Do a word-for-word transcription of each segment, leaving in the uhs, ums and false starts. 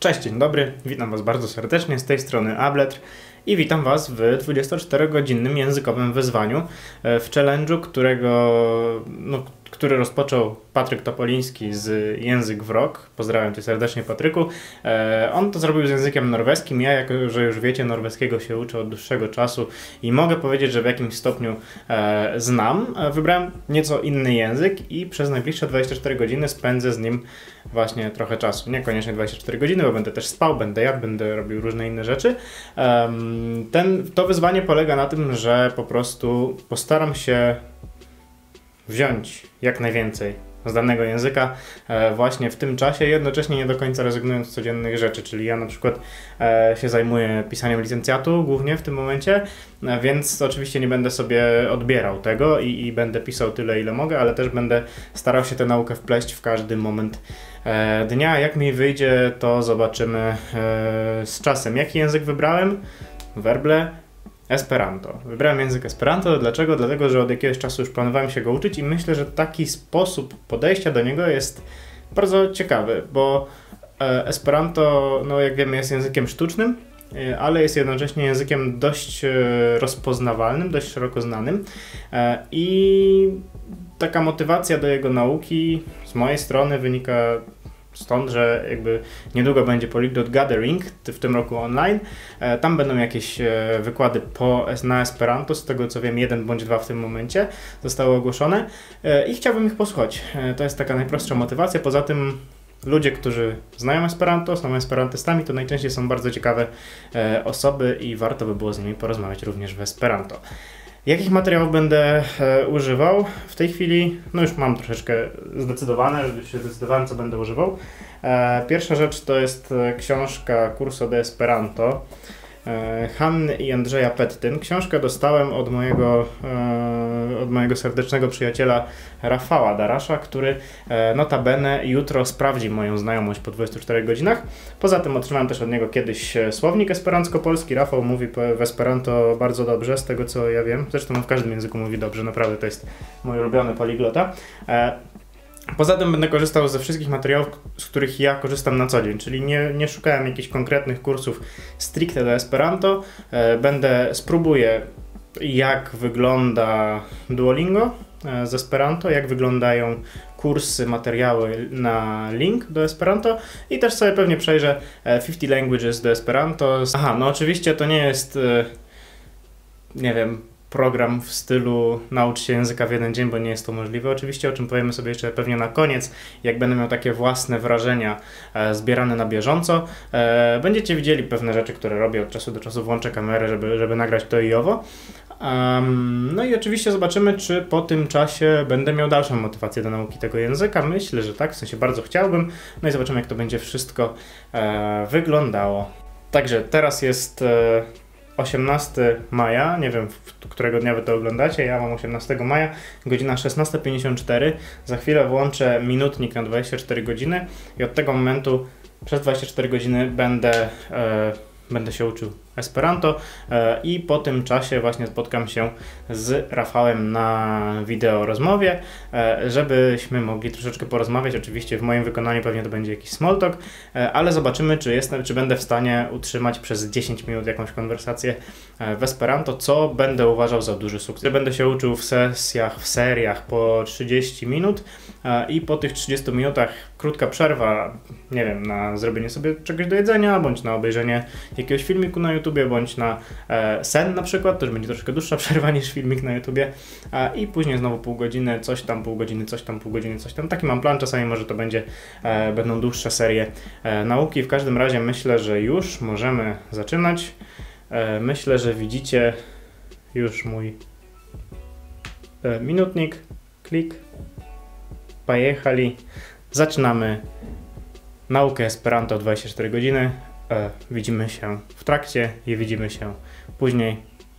Cześć, dzień dobry, witam Was bardzo serdecznie, z tej strony Abletr i witam Was w dwudziestoczterogodzinnym językowym wyzwaniu, w challenge'u, którego, no, który rozpoczął Patryk Topoliński z Język w Rok. Pozdrawiam Cię serdecznie, Patryku. E, on to zrobił z językiem norweskim. Ja, jako że już wiecie, norweskiego się uczę od dłuższego czasu i mogę powiedzieć, że w jakimś stopniu e, znam. E, wybrałem nieco inny język i przez najbliższe dwadzieścia cztery godziny spędzę z nim właśnie trochę czasu. Niekoniecznie dwadzieścia cztery godziny, bo będę też spał, będę jadł, będę robił różne inne rzeczy. E, ten, to wyzwanie polega na tym, że po prostu postaram się wziąć jak najwięcej z danego języka e, właśnie w tym czasie, jednocześnie nie do końca rezygnując z codziennych rzeczy, czyli ja na przykład e, się zajmuję pisaniem licencjatu głównie w tym momencie, e, więc oczywiście nie będę sobie odbierał tego i, i będę pisał tyle, ile mogę, ale też będę starał się tę naukę wpleść w każdy moment e, dnia. Jak mi wyjdzie, to zobaczymy e, z czasem. Jaki język wybrałem? Werble. Esperanto. Wybrałem język Esperanto. Dlaczego? Dlatego, że od jakiegoś czasu już planowałem się go uczyć i myślę, że taki sposób podejścia do niego jest bardzo ciekawy, bo Esperanto, no jak wiemy, jest językiem sztucznym, ale jest jednocześnie językiem dość rozpoznawalnym, dość szeroko znanym i taka motywacja do jego nauki z mojej strony wynika stąd, że jakby niedługo będzie Polyglot Gathering, w tym roku online. Tam będą jakieś wykłady po, na Esperanto, z tego co wiem jeden bądź dwa w tym momencie zostały ogłoszone i chciałbym ich posłuchać. To jest taka najprostsza motywacja. Poza tym ludzie, którzy znają Esperanto, są esperantystami, to najczęściej są bardzo ciekawe osoby i warto by było z nimi porozmawiać również w Esperanto. Jakich materiałów będę e, używał? W tej chwili, no już mam troszeczkę zdecydowane, już się zdecydowałem, co będę używał. E, pierwsza rzecz to jest książka Curso de Esperanto e, Hanny i Andrzeja Pettyn. Książkę dostałem od mojego, e, od mojego serdecznego przyjaciela Rafała Darasza, który e, notabene jutro sprawdzi moją znajomość po dwudziestu czterech godzinach. Poza tym otrzymałem też od niego kiedyś słownik esperancko-polski. Rafał mówi w Esperanto bardzo dobrze, z tego co ja wiem. Zresztą on w każdym języku mówi dobrze, naprawdę to jest mój ulubiony poliglota. E, Poza tym będę korzystał ze wszystkich materiałów, z których ja korzystam na co dzień, czyli nie, nie szukałem jakichś konkretnych kursów stricte do Esperanto. E, będę, spróbuję jak wygląda Duolingo z Esperanto, jak wyglądają kursy, materiały na link do Esperanto i też sobie pewnie przejrzę pięćdziesiąt Languages do Esperanto. Aha, no oczywiście to nie jest, nie wiem, program w stylu naucz się języka w jeden dzień, bo nie jest to możliwe oczywiście, o czym powiemy sobie jeszcze pewnie na koniec, jak będę miał takie własne wrażenia e, zbierane na bieżąco. E, będziecie widzieli pewne rzeczy, które robię od czasu do czasu, włączę kamerę, żeby, żeby nagrać to i owo. Um, no i oczywiście zobaczymy, czy po tym czasie będę miał dalszą motywację do nauki tego języka. Myślę, że tak, w sensie bardzo chciałbym. No i zobaczymy, jak to będzie wszystko e, wyglądało. Także teraz jest e, osiemnastego maja, nie wiem, którego dnia wy to oglądacie, ja mam osiemnastego maja, godzina szesnasta pięćdziesiąt cztery. Za chwilę włączę minutnik na dwadzieścia cztery godziny i od tego momentu przez dwadzieścia cztery godziny będę e, Będę się uczył Esperanto e, i po tym czasie właśnie spotkam się z Rafałem na wideo rozmowie, e, żebyśmy mogli troszeczkę porozmawiać. Oczywiście w moim wykonaniu pewnie to będzie jakiś small talk, e, ale zobaczymy, czy, jestem, czy będę w stanie utrzymać przez dziesięć minut jakąś konwersację e, w Esperanto, co będę uważał za duży sukces. Będę się uczył w sesjach, w seriach po trzydzieści minut e, i po tych trzydziestu minutach krótka przerwa, nie wiem, na zrobienie sobie czegoś do jedzenia, bądź na obejrzenie jakiegoś filmiku na YouTubie, bądź na e, sen na przykład, to już będzie troszkę dłuższa przerwa niż filmik na YouTubie, e, i później znowu pół godziny, coś tam, pół godziny, coś tam, pół godziny, coś tam. Taki mam plan, czasami może to będzie, e, będą dłuższe serie e, nauki. W każdym razie myślę, że już możemy zaczynać. E, myślę, że widzicie już mój e, minutnik, klik, pojechali. Zaczynamy naukę Esperanto dwadzieścia cztery godziny. E, widzimy się w trakcie i widzimy się później.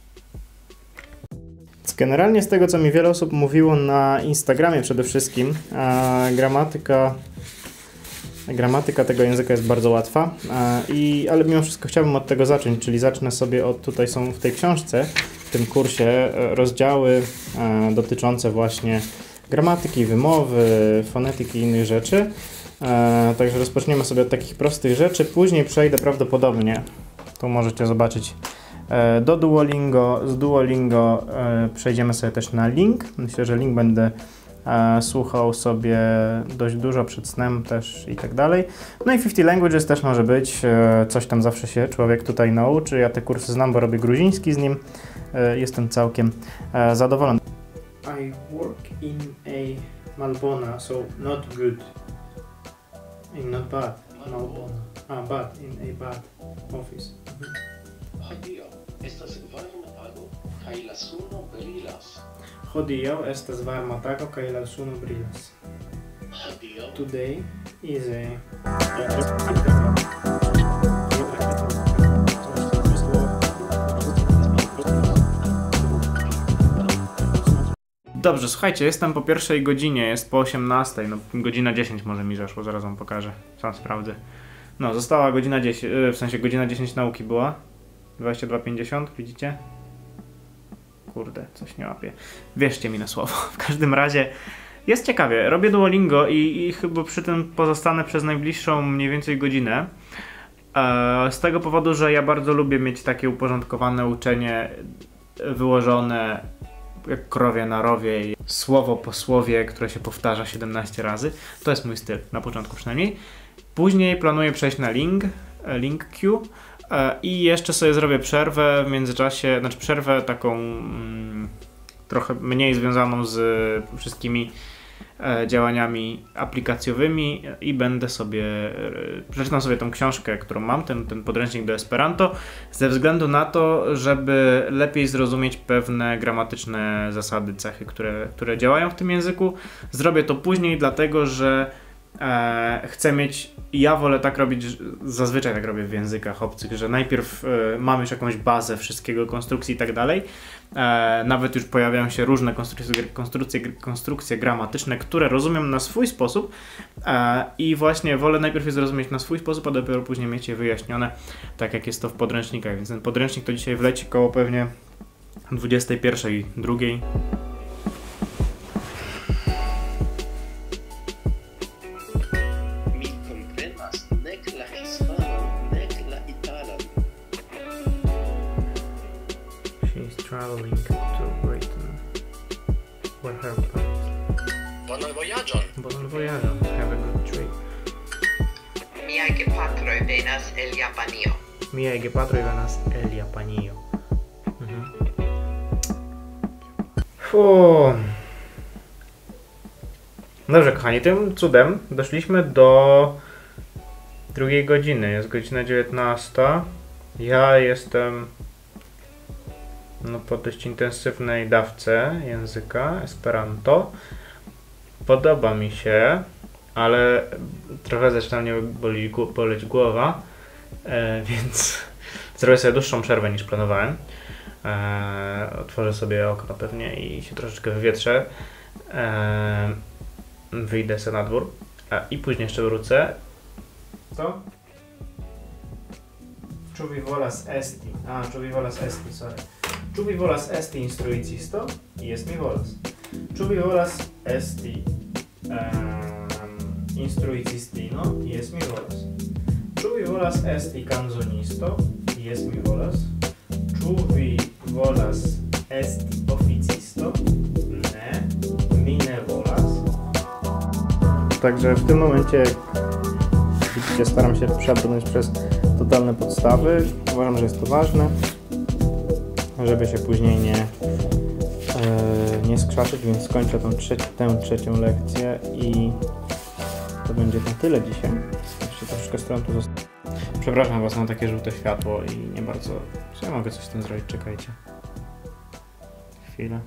Generalnie z tego, co mi wiele osób mówiło na Instagramie przede wszystkim, e, gramatyka, gramatyka tego języka jest bardzo łatwa, e, i, ale mimo wszystko chciałbym od tego zacząć, czyli zacznę sobie od, tutaj są w tej książce, w tym kursie e, rozdziały e, dotyczące właśnie gramatyki, wymowy, fonetyki i innych rzeczy. E, także rozpoczniemy sobie od takich prostych rzeczy, później przejdę prawdopodobnie, tu możecie zobaczyć, e, do Duolingo, z Duolingo e, przejdziemy sobie też na Link. Myślę, że Link będę e, słuchał sobie dość dużo przed snem też i tak dalej. No i pięćdziesiąt Languages też może być, e, coś tam zawsze się człowiek tutaj nauczy, ja te kursy znam, bo robię gruziński z nim, e, jestem całkiem e, zadowolony. I work in a Malbona, so not good. In not bad, Malbona. Ah, bad, in a bad office. Hodijo, estas varma tago, kaj la suno brilas. Hodijo estas varma tago, kaj la suno brilas. Hodijo. Today is a... Dobrze, słuchajcie, jestem po pierwszej godzinie, jest po osiemnastej, no godzina dziesięć może mi zeszło, zaraz wam pokażę, sam sprawdzę. No, została godzina dziesięć, w sensie godzina dziesięć nauki była, dwadzieścia dwa pięćdziesiąt, widzicie? Kurde, coś nie łapię. Wierzcie mi na słowo, w każdym razie jest ciekawie, robię Duolingo i, i chyba przy tym pozostanę przez najbliższą mniej więcej godzinę. E, z tego powodu, że ja bardzo lubię mieć takie uporządkowane uczenie, wyłożone jak krowie na rowie, słowo po słowie, które się powtarza siedemnaście razy. To jest mój styl, na początku przynajmniej. Później planuję przejść na Link, Link Q i jeszcze sobie zrobię przerwę w międzyczasie, znaczy przerwę taką mm, trochę mniej związaną z wszystkimi e, działaniami aplikacjowymi i będę sobie, e, przeczytam sobie tą książkę, którą mam, ten, ten podręcznik do Esperanto, ze względu na to, żeby lepiej zrozumieć pewne gramatyczne zasady, cechy, które, które działają w tym języku. Zrobię to później, dlatego że e, chcę mieć, ja wolę tak robić, zazwyczaj tak robię w językach obcych, że najpierw e, mam już jakąś bazę wszystkiego, konstrukcji i tak dalej. E, nawet już pojawiają się różne konstrukcje, konstrukcje, konstrukcje gramatyczne, które rozumiem na swój sposób e, i właśnie wolę najpierw je zrozumieć na swój sposób, a dopiero później mieć je wyjaśnione, tak jak jest to w podręcznikach. Więc ten podręcznik to dzisiaj wleci koło pewnie dwudziestej pierwszej, drugiej. Traveling to Britain. What her plans? Bonan vojaĝon. Bonan vojaĝon. Have a good trip. Miaj gepatroj venas el Japanio. Miaj gepatroj venas el Japanio. Mhm. Fu. Dobrze, kochani, tym cudem doszliśmy do drugiej godziny. Jest godzina dziewiętnasta. Ja jestem no, po dość intensywnej dawce języka Esperanto. Podoba mi się, ale trochę zaczyna mnie boli, boleć głowa, e, więc zrobię sobie dłuższą przerwę niż planowałem. E, otworzę sobie okno pewnie i się troszeczkę wywietrzę. E, wyjdę sobie na dwór e, i później jeszcze wrócę. Co? Ĉu vi volas esti? A, ĉu vi volas esti, sorry. Ĉu vi volas esti instruicisto? Jes, mi volas. Ĉu vi volas esti um, instruicistino? Jes, mi volas. Ĉu vi volas esti kanzonisto? Jes, mi volas. Ĉu vi volas esti oficisto? Ne, mi ne volas. Także w tym momencie, widzicie, staram się przebrnąć przez totalne podstawy. Uważam, że jest to ważne, żeby się później nie, e, nie skrzaczyć, więc skończę tą trzeci, tę trzecią lekcję i to będzie na tyle dzisiaj. Jeszcze troszeczkę stron tu zostało. Przepraszam was, mam takie żółte światło i nie bardzo... Co ja mogę coś z tym zrobić? Czekajcie. Chwilę.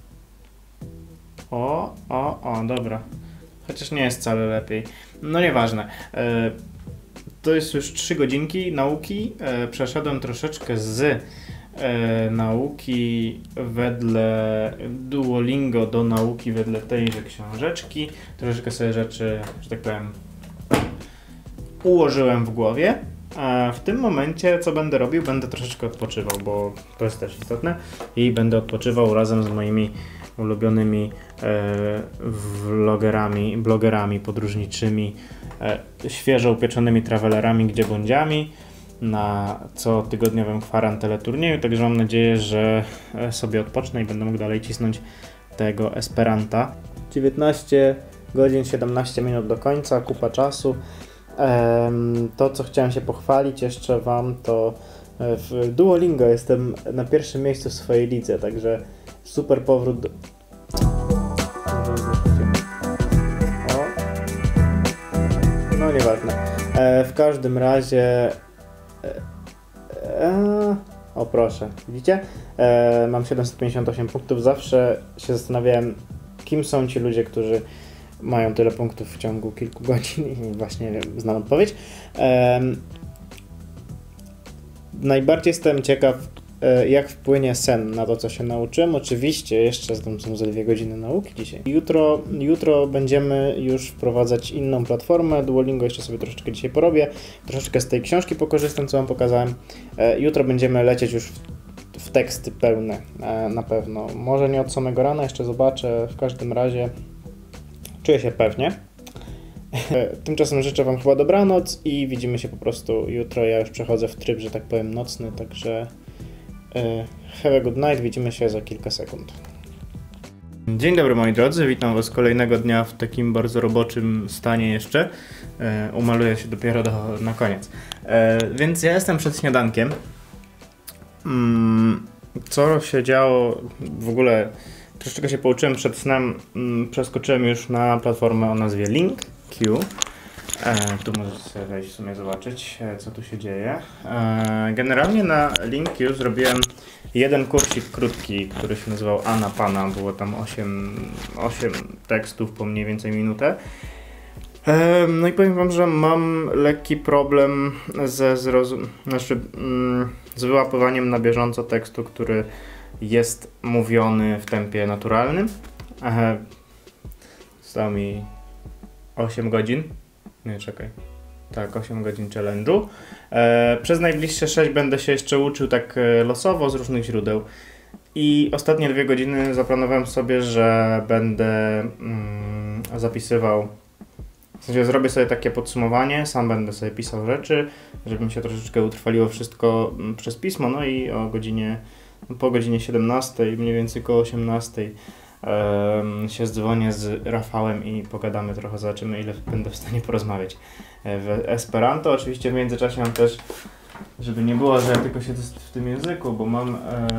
O, o, o, dobra. Chociaż nie jest wcale lepiej. No nieważne. E, to jest już trzy godzinki nauki. E, przeszedłem troszeczkę z e, nauki wedle Duolingo do nauki wedle tejże książeczki. Troszeczkę sobie rzeczy, że tak powiem, ułożyłem w głowie. A w tym momencie co będę robił? Będę troszeczkę odpoczywał, bo to jest też istotne. I będę odpoczywał razem z moimi ulubionymi e, vlogerami, blogerami podróżniczymi, e, świeżo upieczonymi travelerami gdzie bądźami na cotygodniowym kwarantelturnieju, także mam nadzieję, że sobie odpocznę i będę mógł dalej cisnąć tego Esperanta. dziewiętnaście godzin siedemnaście minut do końca, kupa czasu. Ehm, to, co chciałem się pochwalić jeszcze Wam, to w Duolingo jestem na pierwszym miejscu w swojej lidze, także super powrót do... O. No nieważne. E, w każdym razie... E, e, o proszę, widzicie? E, mam siedemset pięćdziesiąt osiem punktów. Zawsze się zastanawiałem, kim są ci ludzie, którzy mają tyle punktów w ciągu kilku godzin i właśnie znam odpowiedź. E, najbardziej jestem ciekaw, e, jak wpłynie sen na to, co się nauczyłem. Oczywiście jeszcze są ze dwie godziny nauki dzisiaj. Jutro, jutro będziemy już wprowadzać inną platformę. Duolingo jeszcze sobie troszeczkę dzisiaj porobię. Troszeczkę z tej książki pokorzystam, co Wam pokazałem. E, jutro będziemy lecieć już w, w teksty pełne, e, na pewno. Może nie od samego rana, jeszcze zobaczę. W każdym razie czuję się pewnie. Tymczasem życzę Wam chyba dobranoc i widzimy się po prostu jutro. Ja już przechodzę w tryb, że tak powiem, nocny, także have a good night, widzimy się za kilka sekund. Dzień dobry moi drodzy, witam Was kolejnego dnia w takim bardzo roboczym stanie jeszcze. Umaluję się dopiero do, na koniec. Więc ja jestem przed śniadankiem. Co się działo w ogóle? Troszeczkę się pouczyłem przed snem, przeskoczyłem już na platformę o nazwie LinkQ. E, tu możecie sobie wejść w sumie zobaczyć, e, co tu się dzieje. E, generalnie na LinkQ zrobiłem jeden kursik krótki, który się nazywał Ana Pana. Było tam osiem tekstów po mniej więcej minutę. E, no i powiem Wam, że mam lekki problem ze zrozum... znaczy, mm, z wyłapywaniem na bieżąco tekstu, który jest mówiony w tempie naturalnym. E, zostało mi osiem godzin. Nie, czekaj. Tak, osiem godzin challenge'u. E, przez najbliższe sześć będę się jeszcze uczył tak losowo z różnych źródeł. I ostatnie dwie godziny zaplanowałem sobie, że będę mm, zapisywał, w sensie zrobię sobie takie podsumowanie, sam będę sobie pisał rzeczy, żeby mi się troszeczkę utrwaliło wszystko przez pismo, no i o godzinie, no po godzinie siedemnastej, mniej więcej koło osiemnastej Um, się zdzwonię z Rafałem i pogadamy trochę, zobaczymy ile będę w stanie porozmawiać w Esperanto. Oczywiście w międzyczasie mam też, żeby nie było, że ja tylko siedzę w tym języku, bo mam e,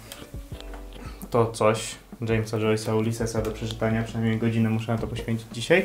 to coś Jamesa Joyce'a Ulyssesa do przeczytania, przynajmniej godzinę muszę na to poświęcić dzisiaj.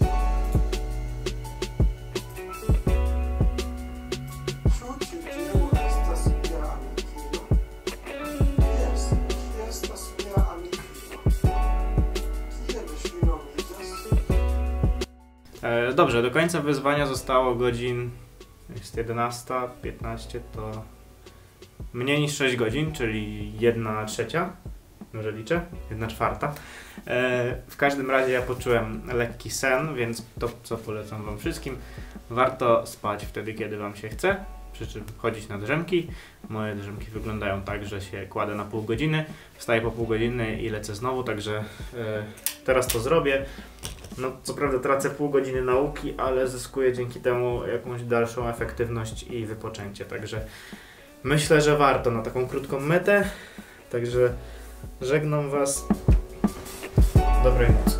Dobrze, do końca wyzwania zostało godzin, jest jedenasta piętnaście, to mniej niż sześć godzin, czyli jedna trzecia, może liczę, jedna czwarta. E, w każdym razie ja poczułem lekki sen, więc to, co polecam Wam wszystkim, warto spać wtedy, kiedy Wam się chce, przy czym chodzić na drzemki. Moje drzemki wyglądają tak, że się kładę na pół godziny, wstaję po pół godziny i lecę znowu, także e, teraz to zrobię. No, co prawda tracę pół godziny nauki, ale zyskuję dzięki temu jakąś dalszą efektywność i wypoczęcie. Także myślę, że warto na taką krótką metę. Także żegnam Was. Dobrej nocy.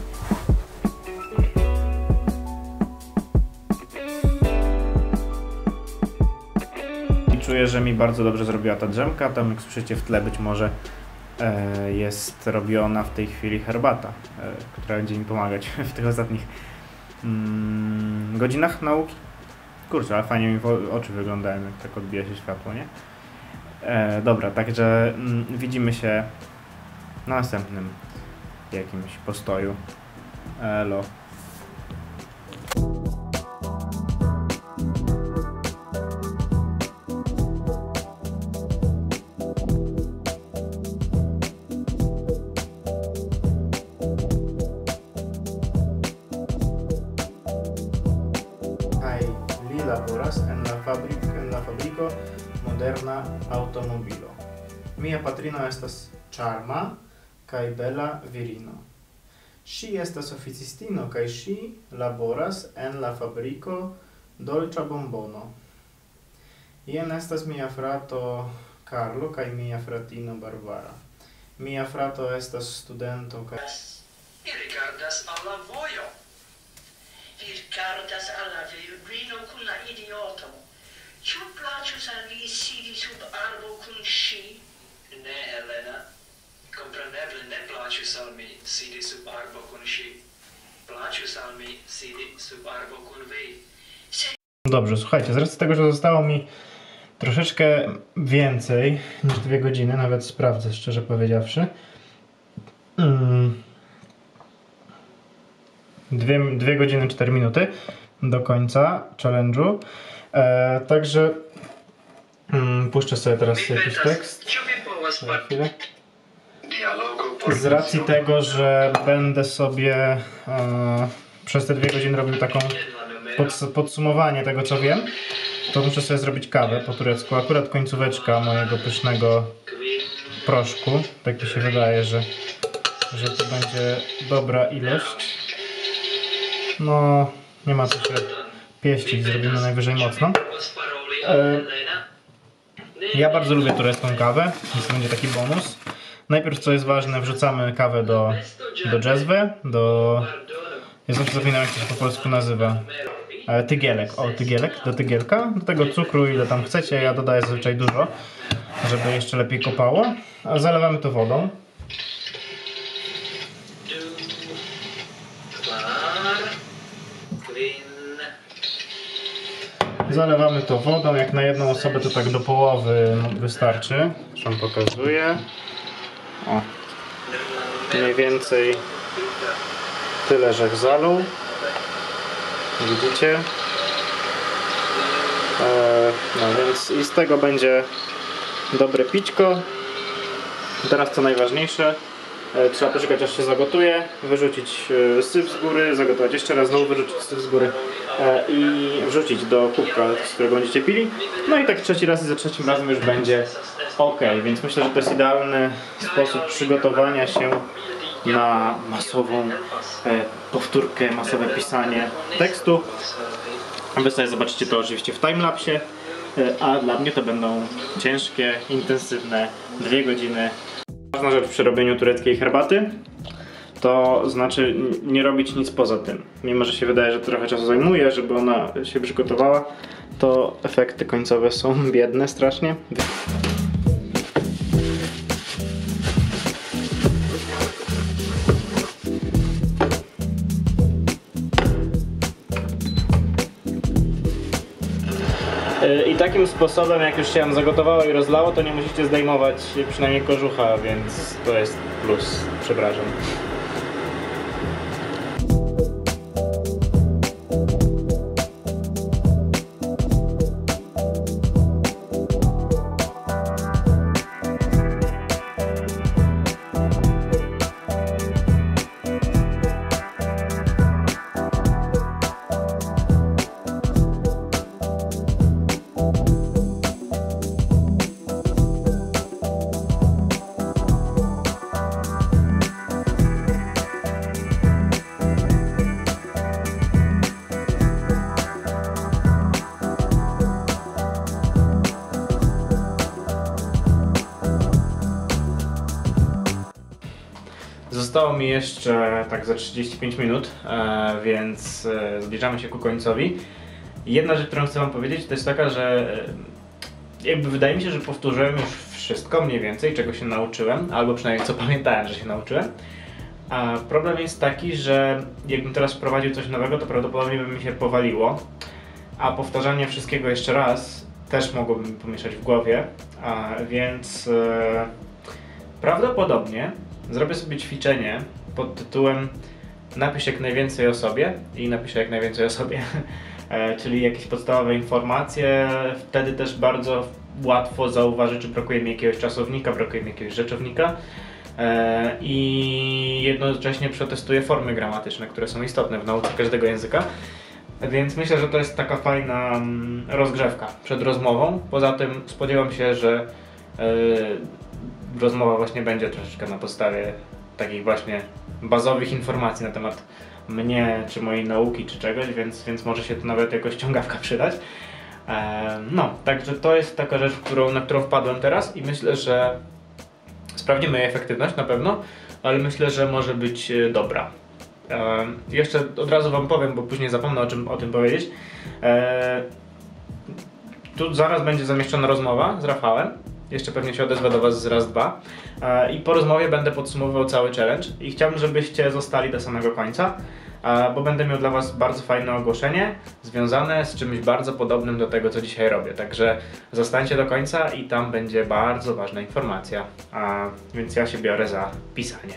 I czuję, że mi bardzo dobrze zrobiła ta drzemka. Tam jak słyszycie w tle być może jest robiona w tej chwili herbata, która będzie mi pomagać w tych ostatnich mm, godzinach nauki. Kurczę, ale fajnie mi oczy wyglądają, jak tak odbija się światło, nie? E, dobra, także mm, widzimy się na następnym jakimś postoju. Elo. Laboras en la, fabric, en la fabrico moderna automobilo. Mia patrino estas charma, kaj bela virino. Ŝi estas oficistino kaj ŝi laboras en la fabriko dolĉa bombono. Jen estas mia frato Carlo kaj mia fratino Barbara. Mia frato estas studento kaj... Mi rigardas al la vojo. Vi rigardas al la virino kun la idioto. Ĉu plaĉus al vi sidi sub arbo kun ŝi? Ne, Elena. Kompreneble ne plaĉus al mi sidi sub arbo kun ŝi. Plaĉus al mi sidi sub arbo kun vi. Dobrze, słuchajcie, z racji tego, że zostało mi troszeczkę więcej niż dwie godziny, nawet sprawdzę, szczerze powiedziawszy. Mm. Dwie, dwie godziny, cztery minuty do końca challenge'u. E, także mm, puszczę sobie teraz jakiś tekst. Za chwilę. Z racji tego, że będę sobie e, przez te dwie godziny robił taką pod, podsumowanie tego, co wiem, to muszę sobie zrobić kawę po turecku. Akurat końcóweczka mojego pysznego proszku. Tak mi się wydaje, że, że to będzie dobra ilość. No, nie ma co się pieścić, zrobimy najwyżej mocno. E, ja bardzo lubię turecką kawę, więc to będzie taki bonus. Najpierw, co jest ważne, wrzucamy kawę do, do dżezwy, do... Ja zawsze zapominam, jak to się po polsku nazywa. E, tygielek, o tygielek, do tygielka. Do tego cukru, ile tam chcecie, ja dodaję zazwyczaj dużo, żeby jeszcze lepiej kopało. A zalewamy to wodą. Zalewamy to wodą, jak na jedną osobę to tak do połowy wystarczy. Zresztą pokazuję. O, mniej więcej tyle, że zalał. Widzicie? Eee, no więc i z tego będzie dobre pićko. Teraz co najważniejsze. Trzeba poczekać, aż się zagotuje, wyrzucić syf z góry, zagotować jeszcze raz, znowu wyrzucić syf z góry i wrzucić do kubka, z którego będziecie pili. No i tak trzeci raz i za trzecim razem już będzie ok. Więc myślę, że to jest idealny sposób przygotowania się na masową powtórkę, masowe pisanie tekstu. Wy sobie zobaczycie to oczywiście w timelapsie, a dla mnie to będą ciężkie, intensywne dwie godziny. Ważna rzecz przy robieniu tureckiej herbaty, to znaczy nie robić nic poza tym. Mimo że się wydaje, że trochę czasu zajmuje, żeby ona się przygotowała, to efekty końcowe są biedne strasznie. I takim sposobem, jak już się wam zagotowało i rozlało, to nie musicie zdejmować przynajmniej kożucha, więc to jest plus. Przepraszam. Zostało mi jeszcze tak za trzydzieści pięć minut, e, więc e, zbliżamy się ku końcowi. Jedna rzecz, którą chcę wam powiedzieć, to jest taka, że e, jakby wydaje mi się, że powtórzyłem już wszystko mniej więcej, czego się nauczyłem, albo przynajmniej co pamiętałem, że się nauczyłem. A problem jest taki, że jakbym teraz wprowadził coś nowego, to prawdopodobnie by mi się powaliło, a powtarzanie wszystkiego jeszcze raz też mogłoby mi pomieszać w głowie, a, więc e, prawdopodobnie zrobię sobie ćwiczenie pod tytułem napisz jak najwięcej o sobie i napiszę jak najwięcej o sobie, e, czyli jakieś podstawowe informacje. Wtedy też bardzo łatwo zauważyć, czy brakuje mi jakiegoś czasownika, brakuje mi jakiegoś rzeczownika e, i jednocześnie przetestuję formy gramatyczne, które są istotne w nauce każdego języka. Więc myślę, że to jest taka fajna mm, rozgrzewka przed rozmową. Poza tym spodziewam się, że e, rozmowa właśnie będzie troszeczkę na podstawie takich właśnie bazowych informacji na temat mnie, czy mojej nauki, czy czegoś, więc, więc może się to nawet jako ściągawka przydać. No, także to jest taka rzecz, którą, na którą wpadłem teraz i myślę, że sprawdzimy jej efektywność na pewno, ale myślę, że może być dobra. Jeszcze od razu wam powiem, bo później zapomnę o, czym, o tym powiedzieć. Tu zaraz będzie zamieszczona rozmowa z Rafałem. Jeszcze pewnie się odezwę do was z raz, dwa. I po rozmowie będę podsumowywał cały challenge i chciałbym, żebyście zostali do samego końca, bo będę miał dla was bardzo fajne ogłoszenie związane z czymś bardzo podobnym do tego, co dzisiaj robię. Także zostańcie do końca i tam będzie bardzo ważna informacja. A więc ja się biorę za pisanie.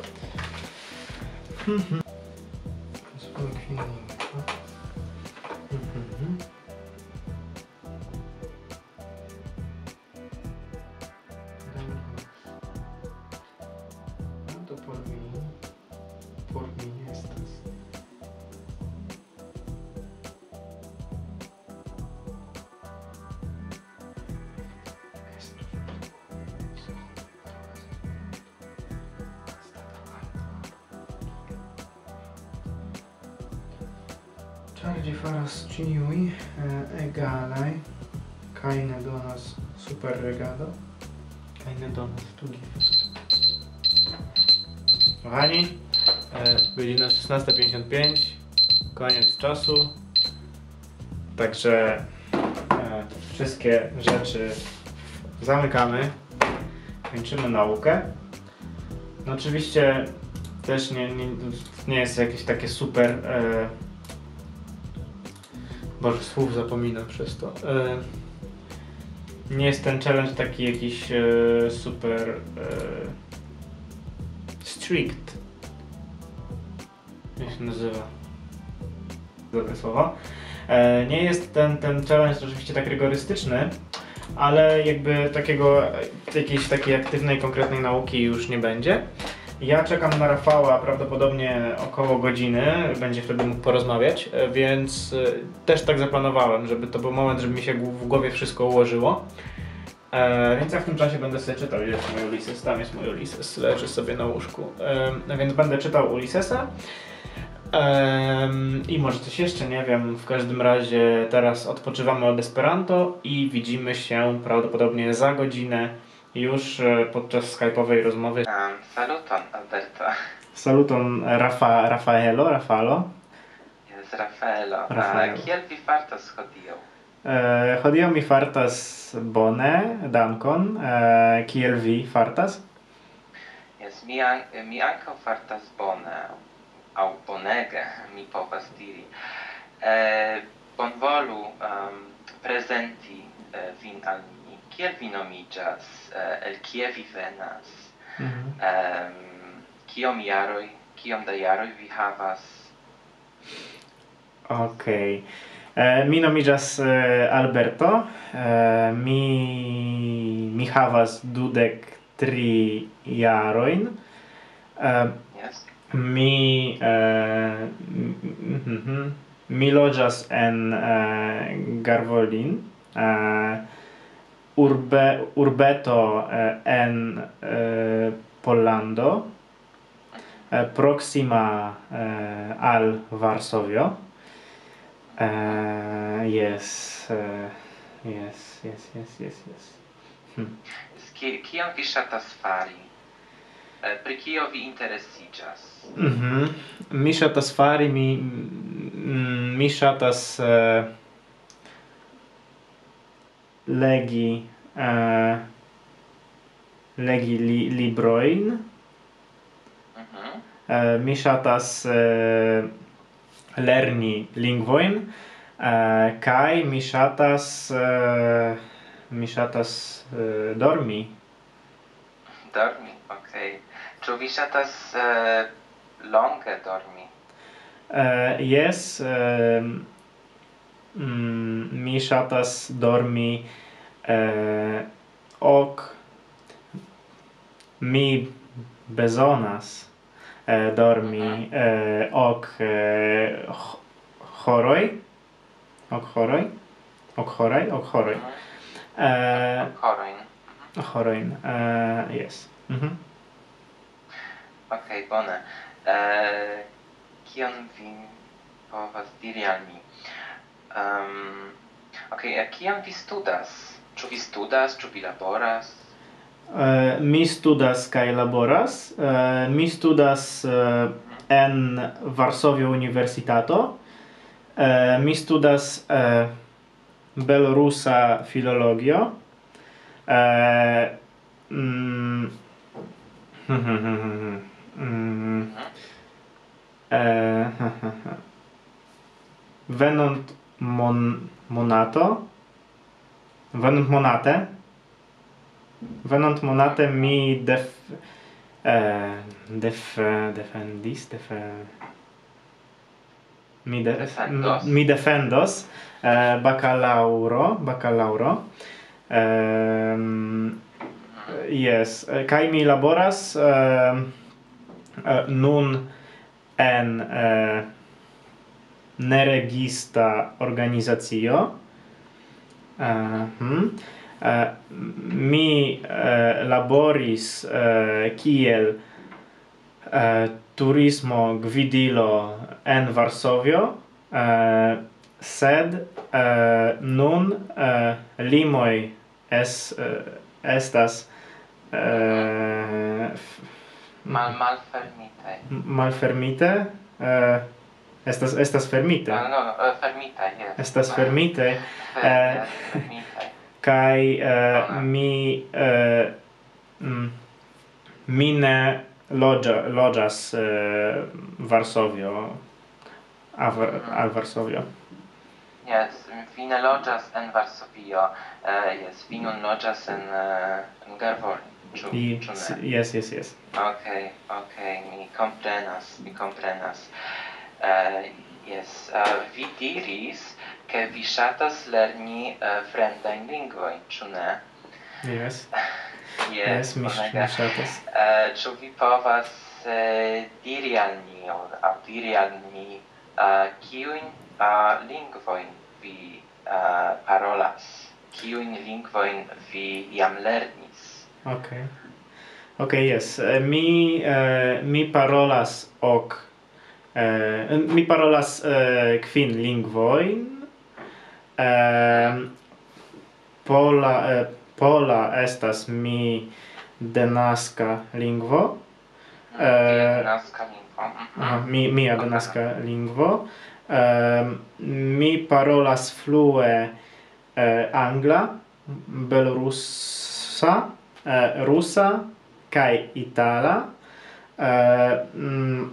Chargi faras ciui egalaj, keine donas super regado, keine donas tu gift. Kochani, godzina szesnasta pięćdziesiąt pięć, koniec czasu, także wszystkie rzeczy zamykamy, kończymy naukę. No oczywiście też nie, nie, nie jest jakieś takie super, e, Boże, słów zapominam przez to. E, nie jest ten challenge taki jakiś e, super e, strict. Jak się nazywa? Dobre słowo. E, nie jest ten, ten challenge oczywiście tak rygorystyczny, ale jakby takiego, jakiejś takiej aktywnej, konkretnej nauki już nie będzie. Ja czekam na Rafała prawdopodobnie około godziny, będzie wtedy mógł porozmawiać, więc też tak zaplanowałem, żeby to był moment, żeby mi się w głowie wszystko ułożyło. E, więc ja w tym czasie będę sobie czytał, gdzie jest mój Ulises, tam jest mój Ulises, leży sobie na łóżku, e, więc będę czytał Ulisesa. E, I może coś jeszcze, nie wiem, w każdym razie teraz odpoczywamy od Esperanto i widzimy się prawdopodobnie za godzinę już podczas skype'owej rozmowy. Um, saluton, Alberto. Saluton, Rafa, Rafaelo, Rafalo. Jest Rafaelo. Rafaelo. Uh, kiel vi fartas hodiaŭ? Eh, hodiaŭ mi fartas bone, dankon. Eh, kiel vi fartas? Yes, mi, an mi ankaŭ fartas bone, aŭ bonege, mi povas diri. Eh, bonvolu um, prezenti uh, vin al mi. Kiel vi nomiĝas? Uh, el kie vi venas? Mhm. Um, kiom jaroj, kiom da jaroj vi havas? Okej. Okay. Mi nomiĝas eh, Alberto. Eh, mi, mi havas dudek tri jarojn. Eh, Yes. mi, eh, mm, mm, mm, mi loĝas en eh, Garvolin. Eh, Urbe, urbeto eh, en eh, Pollando, eh, proxima eh, al Varsovio. Eh, yes, eh, yes, yes, yes, yes, yes. Hm. Ki kion vi ŝatas fari? Eh, pri kio vi interesiĝas? Mhm. Mi ŝatas fari, mi, mm, mi ŝatas eh, legi eh, legi li, librojn. Mhm. Eh, mi ŝatas eh, lerni lingvojn eh, kaj mi ŝatas eh, mi ŝatas eh, dormi. Dormi, okej. Ĉu vi ŝatas eh, longe dormi? Eh, yes, eh, mm, mi ŝatas dormi eh, ok mi bezonas eh, dormi eh, ok eh, horoj ok horoj ok horoj ok horoj eh, Horojn. horojn eh, yes. Mhm. Okej, bone. Eh, kion vi povas diri al mi? Um, Okej, okay, kiam vi studas? Ĉu vi studas, ĉu vi laboras? Uh, mi studas kaj laboras. Uh, mi studas uh, en Varsovia Universitato. Uh, mi studas uh, belorusa filologio. Uh, mm, mm, uh, venont mon, monato venont monate venont monate mi def uh, def defendis def mi de, Defendos. mi defendos uh, bacalauro bacalauro um, yes, kai mi laboras uh, uh, nun en uh, neregista organizacio. Uh, hmm. uh, mi uh, laboris uh, kiel uh, turismo gvidilo en Varsovio, uh, sed uh, nun uh, limoj es, uh, estas uh, Mal malfermite. malfermite, uh, estas estas fermite. No, no, uh, fermite, yes. Estas fermite. Fer, eh, yes, fermite. Kai uh, Bona. mi uh, mm, mi ne loĝa loĝas uh, Varsovio a, Var- a Varsovio. Yes, vi ne loĝas en Varsovio. Uh, yes, vi nun loĝas en, uh, en Garvoli. Ĉu, I, ĉu s- ne? yes, yes, yes. Okej, okej, mi komprenas, mi komprenas. Uh, yes, uh, vi diris ke vi ŝatas lerni uh, fremdajn lingvojn, ĉu ne? Yes. Yes, Yes, mi, bonega. mi ŝatas. Uh, ĉu vi povas uh, diri al mi, aŭ aŭ diri al mi, uh, kiujn uh, lingvojn vi uh, parolas? Kiujn lingvojn vi jam lernis? Okay. Okay, yes. Uh, mi uh, mi parolas ok uh, mi parolas uh, kvin lingvojn. Um, pola uh, pola estas mi denaska lingvo. Uh, Naska lingvo. Mhm. Aha, mi mia denaska lingvo. Um, mi parolas flue uh, angla, belorusa, uh, rusa kaj itala. Uh, mm,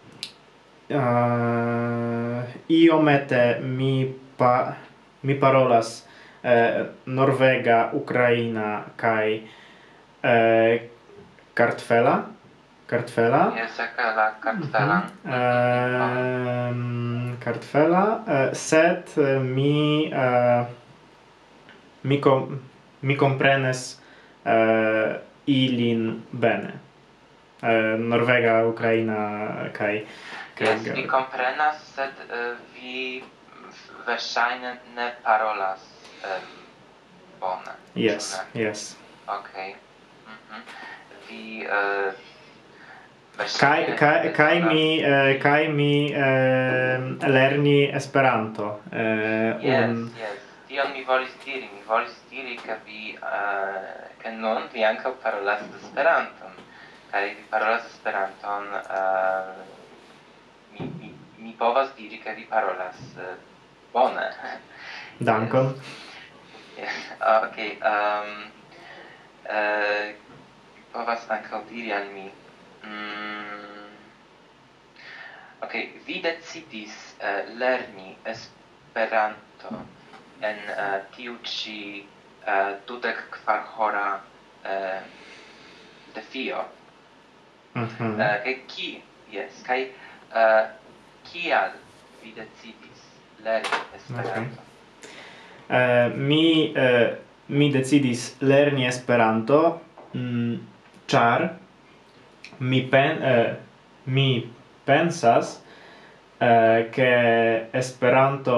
uh, iomete mi pa mi parolas uh, norvega, ukraina kaj uh, kartvela. Kartvela. Yes, la kartvelan. Ehm, kartvela, uh, sed uh, mi uh, mi kom mi komprenas uh, ilin bene. Uh, norvega, ukraina kaj Yes, vi komprenas, sed uh, vi verŝajne ne parolas um, bone. Yes, ĉu ne? yes. Okej. Mhm. Vi uh, Kaj verŝajne kaj kaj bezonas- mi uh, kaj mi uh, lerni Esperanto. Uh, Yes, un, yes. Tion mi volis diri. Mi volis diri ke vi, uh, ke nun vi ankaŭ parolas Esperanton. Kaj vi parolas Esperanton, uh, mi, mi, mi povas diri ke vi parolas uh, bone. dankon. Yes. Okej, um, uh, povas ankaŭ diri al mi. Mm, Okej, vi decidis uh, lerni Esperanto en uh, tiu ĉi uh, dudek kvar hora uh, defio. Mhm. Uh, kaj ki, yes, kaj uh, kial vi decidis lerni Esperanto? Uh, mi uh, mi decidis lerni Esperanto mm, ĉar mi pen uh, mi pensas uh, ke Esperanto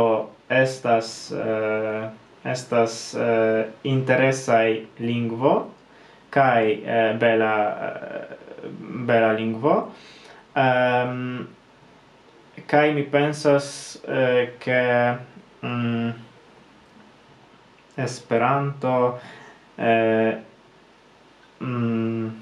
estas uh, estas uh, interesaj lingvo kai uh, bela uh, bela lingvo. Um, kai mi pensas uh, ke um, Esperanto uh, um,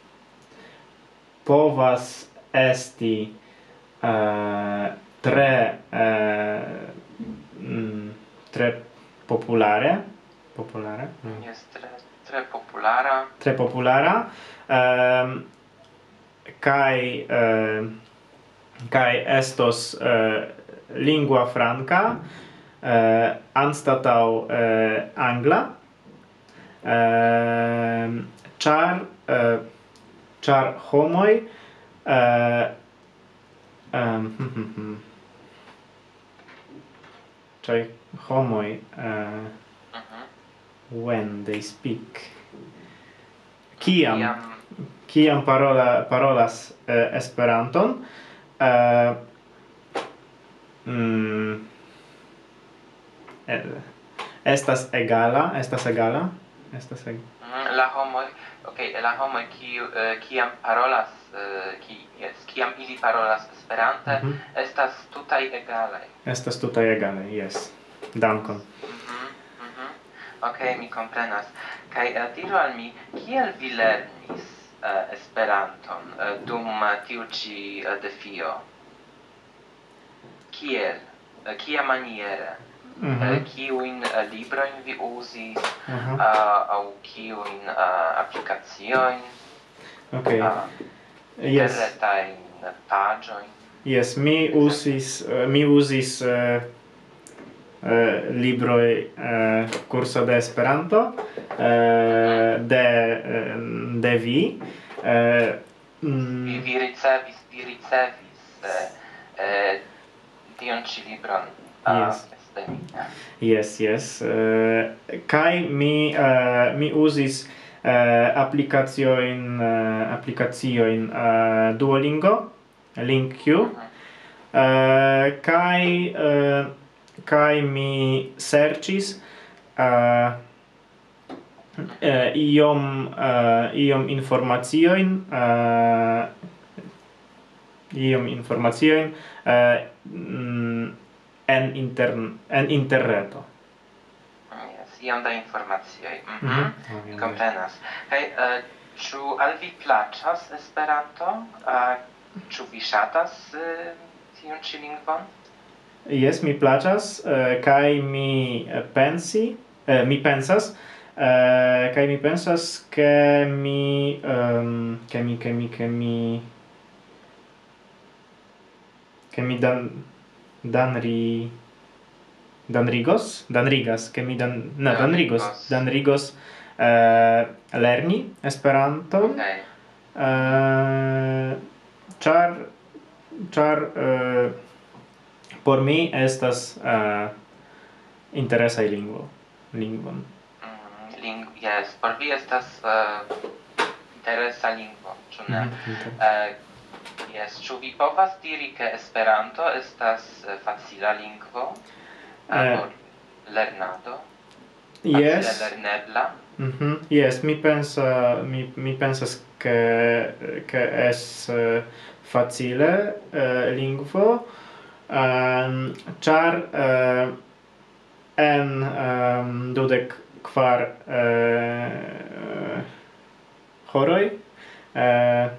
povas esti uh, tre uh, um, tre populare populare mm. Jest tre, tre populara. Tre populara um, kai uh, kai estos uh, lingua franca uh, anstatau uh, angla uh, char uh, char homoi uh, um, hm, hm, hm. Char homoi uh, Mhm. when they speak kiam Kiam kiam parola parolas uh, Esperanton uh, mm, eh, estas egala estas egala estas eg Mhm, la homoj, okej, la homoj kiu eh, kiam parolas eh, ki yes, kiam ili parolas Esperante, Mhm. estas tutaj egalaj. estas tutaj egale, yes. Dankon. Mhm, mhm. Okej, mi komprenas. Kaj uh, diru al mi, kiel vi lernis uh, Esperanton uh, dum uh, tiu ĉi uh, defio? Kiel? Uh, kia maniere? Mhm. Uh, kiujn uh, librojn vi uzis? Aha. Uh, aŭ kiujn uh, aplikaciojn? Okay. Uh, Yes. interretajn paĝojn? Yes, mi usis uh, mi usis uh, uh, libroi uh, curso de Esperanto uh, de uh, de vi uh, mm, Vi, vi ricevis, vi ricevis eh, eh, tion ĉi libron uh, Yes. de mi. yes, yes. Uh, kai mi uh, mi usis uh, applicazioin uh, applicazioin uh, Duolingo, LingQ. Mhm. Uh, kai uh, kai mi sercis uh, uh, iom uh, iom informacioin uh, iom informacioin uh, mm, en intern en interreto. Yes, iom da informacioj. Mhm. Mhm. Mi komprenas. Kaj uh, ĉu al vi plaĉas Esperanto? Uh, ĉu vi ŝatas uh, tiun ĉi lingvon? Yes, mi plaĉas uh, kaj mi uh, pensi uh, mi pensas uh, kaj mi pensas ke mi um, ke mi ke mi ke mi ke mi dan danri danrigos danrigas ke mi dan no danrigos Danrigos. danrigos uh, lerni Esperanton. Okej. Uh, char char uh, por mi estas uh, interesa lingvo lingvon. Mm, ling yes, por vi estas uh, interesa lingvo, ĉu ne? Mhm. Uh, yes, ĉu vi povas diri ke Esperanto estas uh, facila lingvo Eh. por lernado? Facile Yes. lernebla? Mhm. Yes, mi pensa mi mi pensas ke ke es uh, facile uh, lingvo um, char uh, en um, dudek kvar uh, horoj uh,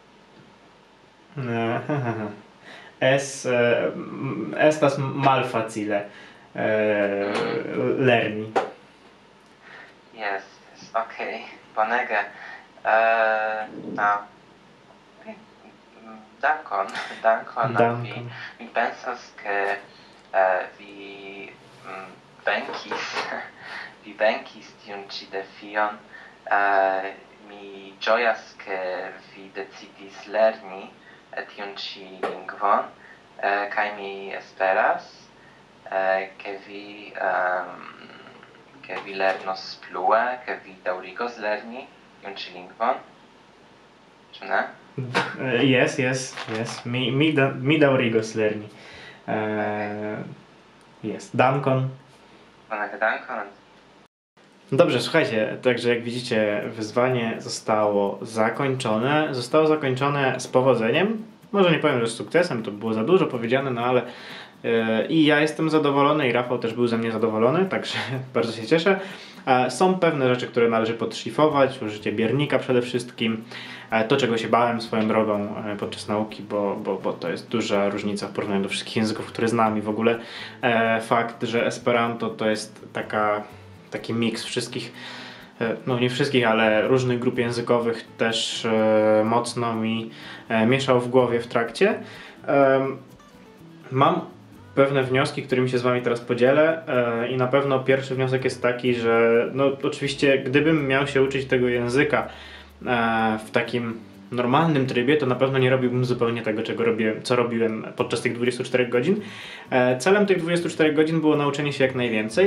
es uh, estas malfacile uh, lerni. Yes, yes, okej, bonege. Uh, no. Okay. Mm, Dankon, dankon al vi. Dankon. Mi pensas ke uh, vi mm, venkis, vi venkis tiun ĉi defion. Uh, mi ĝojas ke vi decidis lerni eh, tiun ĉi lingvon, uh, kaj mi esperas uh, ke vi um, ke vi lernos plue, ke vi daŭrigos lerni tiun ĉi lingvon. Ĉu ne? Uh, yes, yes, yes. Mi mi da, mi daŭrigos lerni. Uh, yes, dankon. Bonege, dankon. Dobrze, słuchajcie, także jak widzicie, wyzwanie zostało zakończone. Zostało zakończone z powodzeniem. Może nie powiem, że z sukcesem, to było za dużo powiedziane, no ale yy, i ja jestem zadowolony i Rafał też był ze mnie zadowolony, także bardzo się cieszę. E, są pewne rzeczy, które należy podszlifować, użycie biernika przede wszystkim. E, to, czego się bałem swoją drogą e, podczas nauki, bo, bo, bo to jest duża różnica w porównaniu do wszystkich języków, które znam i w ogóle e, fakt, że Esperanto to jest taka, taki miks wszystkich, e, no nie wszystkich, ale różnych grup językowych też e, mocno mi e, mieszał w głowie w trakcie. E, mam pewne wnioski, którymi się z wami teraz podzielę yy, i na pewno pierwszy wniosek jest taki, że no oczywiście gdybym miał się uczyć tego języka yy, w takim normalnym trybie, to na pewno nie robiłbym zupełnie tego, czego robiłem, co robiłem podczas tych dwudziestu czterech godzin. Yy, celem tych dwudziestu czterech godzin było nauczenie się jak najwięcej,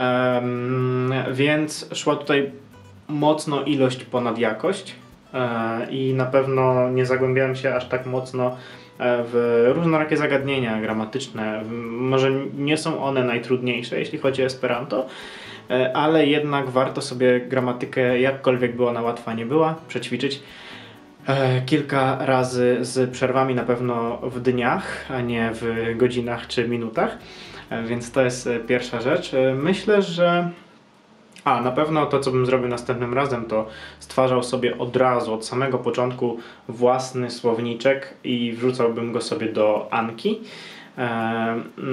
yy, więc szła tutaj mocno ilość ponad jakość yy, i na pewno nie zagłębiałem się aż tak mocno w różnorakie zagadnienia gramatyczne. Może nie są one najtrudniejsze, jeśli chodzi o Esperanto, ale jednak warto sobie gramatykę, jakkolwiek by ona łatwa nie była, przećwiczyć kilka razy z przerwami na pewno w dniach, a nie w godzinach czy minutach. Więc to jest pierwsza rzecz. Myślę, że A, na pewno to, co bym zrobił następnym razem, to stwarzał sobie od razu, od samego początku własny słowniczek i wrzucałbym go sobie do Anki, e,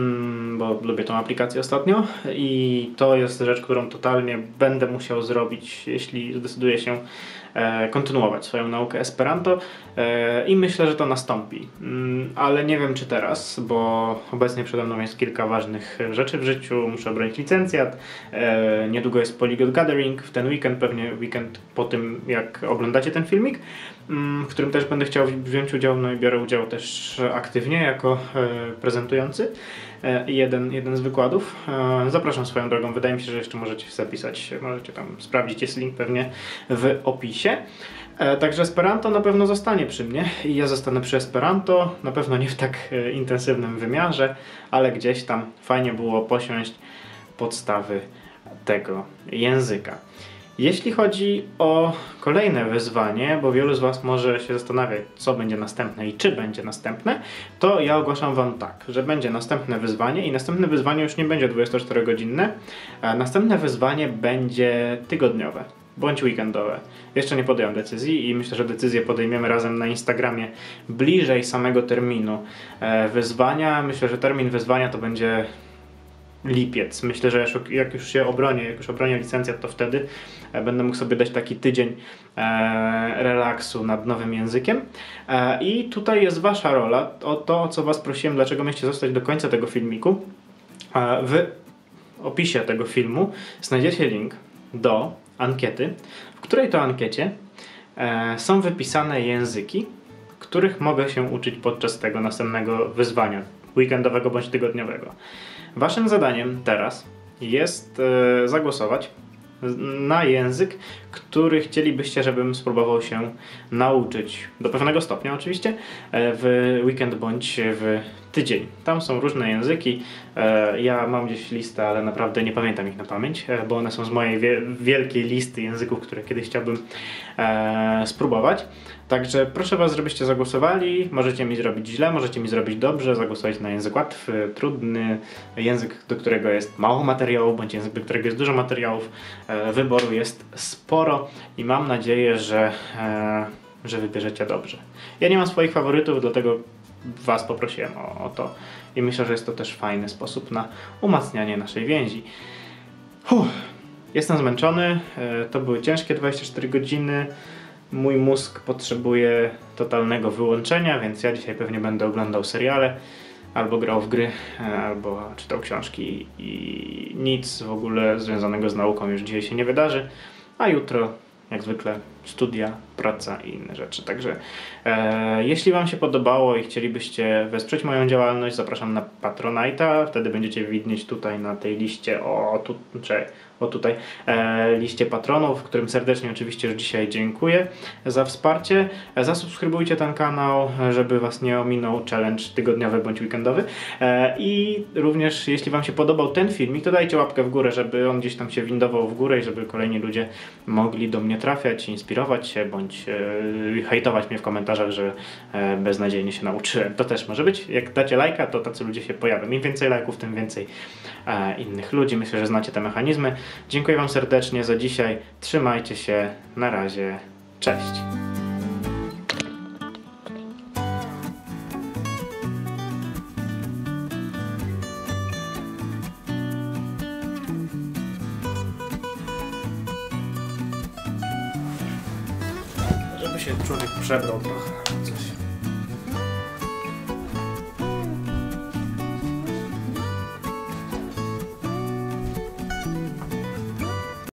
bo lubię tą aplikację ostatnio i to jest rzecz, którą totalnie będę musiał zrobić, jeśli zdecyduję się e, kontynuować swoją naukę Esperanto e, i myślę, że to nastąpi, mm, ale nie wiem czy teraz, bo obecnie przede mną jest kilka ważnych rzeczy w życiu, muszę obronić licencjat, e, niedługo jest Polyglot Gathering, w ten weekend, pewnie weekend po tym jak oglądacie ten filmik, mm, w którym też będę chciał wziąć udział, no i biorę udział też aktywnie jako e, prezentujący. Jeden, jeden z wykładów. Zapraszam swoją drogą, wydaje mi się, że jeszcze możecie zapisać, możecie tam sprawdzić, jest link pewnie w opisie. Także Esperanto na pewno zostanie przy mnie i ja zostanę przy Esperanto, na pewno nie w tak intensywnym wymiarze, ale gdzieś tam fajnie było posiąść podstawy tego języka. Jeśli chodzi o kolejne wyzwanie, bo wielu z was może się zastanawiać, co będzie następne i czy będzie następne, to ja ogłaszam wam tak, że będzie następne wyzwanie i następne wyzwanie już nie będzie dwudziestoczterogodzinne, a następne wyzwanie będzie tygodniowe bądź weekendowe. Jeszcze nie podjąłem decyzji i myślę, że decyzję podejmiemy razem na Instagramie bliżej samego terminu wyzwania. Myślę, że termin wyzwania to będzie lipiec. Myślę, że jak już się obronię, jak już obronię licencjat, to wtedy będę mógł sobie dać taki tydzień e, relaksu nad nowym językiem. E, I tutaj jest wasza rola, o to, o co was prosiłem, dlaczego mieliście zostać do końca tego filmiku. E, w opisie tego filmu znajdziecie link do ankiety, w której to ankiecie e, są wypisane języki, których mogę się uczyć podczas tego następnego wyzwania, weekendowego bądź tygodniowego. Waszym zadaniem teraz jest e, zagłosować na język, który chcielibyście, żebym spróbował się nauczyć do pewnego stopnia oczywiście w weekend bądź w tydzień. Tam są różne języki, ja mam gdzieś listę, ale naprawdę nie pamiętam ich na pamięć, bo one są z mojej wielkiej listy języków, które kiedyś chciałbym spróbować. Także proszę was, żebyście zagłosowali, możecie mi zrobić źle, możecie mi zrobić dobrze, zagłosować na język łatwy, trudny, język, do którego jest mało materiałów, bądź język, do którego jest dużo materiałów. Wyboru jest sporo i mam nadzieję, że, że wybierzecie dobrze. Ja nie mam swoich faworytów, dlatego was poprosiłem o, o to i myślę, że jest to też fajny sposób na umacnianie naszej więzi. Uff, jestem zmęczony, to były ciężkie dwadzieścia cztery godziny. Mój mózg potrzebuje totalnego wyłączenia, więc ja dzisiaj pewnie będę oglądał seriale, albo grał w gry, albo czytał książki i nic w ogóle związanego z nauką już dzisiaj się nie wydarzy, a jutro jak zwykle studia, praca i inne rzeczy. Także e, jeśli wam się podobało i chcielibyście wesprzeć moją działalność, zapraszam na Patronite'a, wtedy będziecie widzieć tutaj na tej liście o, tu, czy o tutaj, e, liście patronów, którym serdecznie oczywiście już dzisiaj dziękuję za wsparcie. E, zasubskrybujcie ten kanał, żeby Was nie ominął challenge tygodniowy bądź weekendowy. E, I również jeśli Wam się podobał ten filmik, to dajcie łapkę w górę, żeby on gdzieś tam się windował w górę i żeby kolejni ludzie mogli do mnie trafiać, inspirować się bądź e, hejtować mnie w komentarzach, że e, beznadziejnie się nauczyłem. To też może być. Jak dacie lajka, to tacy ludzie się pojawią. Im więcej lajków, tym więcej e, innych ludzi. Myślę, że znacie te mechanizmy. Dziękuję Wam serdecznie za dzisiaj. Trzymajcie się. Na razie. Cześć. Żeby się człowiek przebrał trochę.